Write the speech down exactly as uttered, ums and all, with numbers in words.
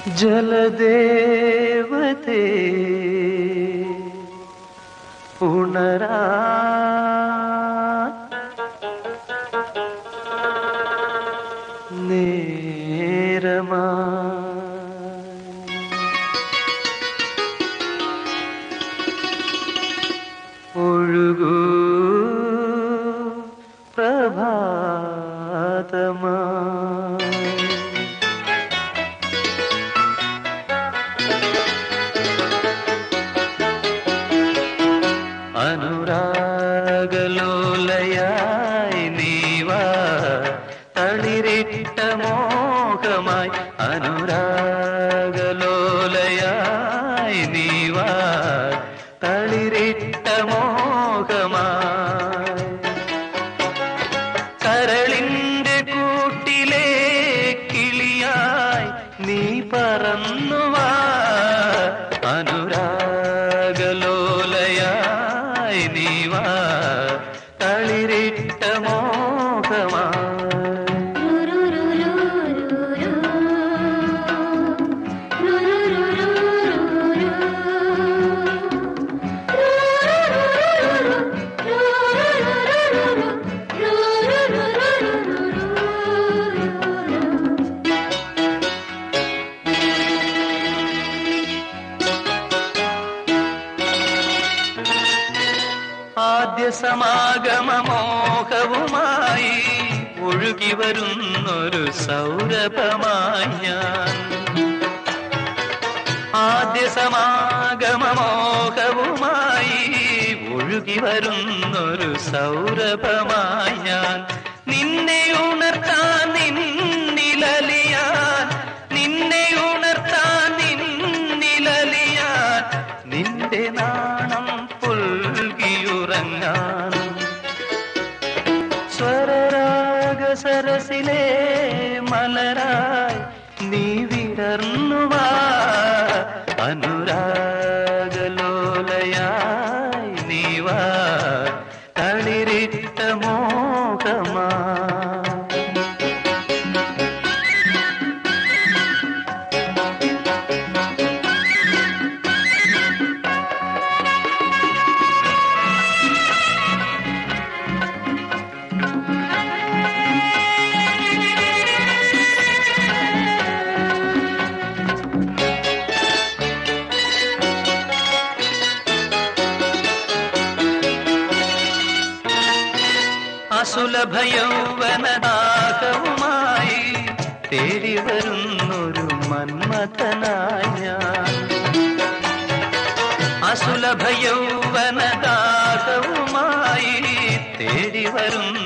ജലദേവതേ ഉണരാ നേരമാ ഒഴുകൂ പ്രഭാതമാ അനുരാഗലോലയായി നീവാ തളിരിട്ട മോഹമായി അനുരാഗലോലയായി നീവാ തളിരിട്ട മോഹമായി കരളിന്റെ കൂട്ടിലെ കിളിയായി നീ പറന്നുവാ അനുരാഗലോലയായി നീവാ തളിരിട്ട മോഹമായി ആദ്യ സമാഗമമോഹവുമായി ഒഴുകി വരുന്നൊരു സൗരഭമായി ഞാൻ ആദ്യ സമാഗമമോഹവുമായി ഒഴുകി വരുന്നൊരു സൗരഭമായി ഞാൻ നിന്നെ ഉണർത്താൻ നിന്നിലലിയാൻ നിന്നെ ഉണർത്താൻ നിന്നിലലിയാൻ നിന്റെ നാണം പുൽകിയുറങ്ങാൻ സ്വരരാഗ സരസിലെ മലരായി നീ വിടർന്നുവാ അനുരാഗലോലയായി നീവാ തളിരിട്ട മോഹമാ അസുലഭ യൗവനദാഹവുമായി തേടി വരുന്നൊരു മന്മഥനായി ഞാൻ അസുലഭ യൗവനദാഹവുമായി തേടി വരുന്ന